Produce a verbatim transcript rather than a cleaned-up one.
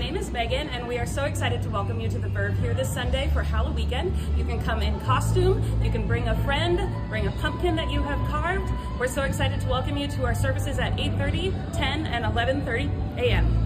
name is Megan, and we are so excited to welcome you to the Verve here this Sunday for Halloweekend. You can come in costume, you can bring a friend, bring a pumpkin that you have carved. We're so excited to welcome you to our services at eight thirty, ten, and eleven thirty a m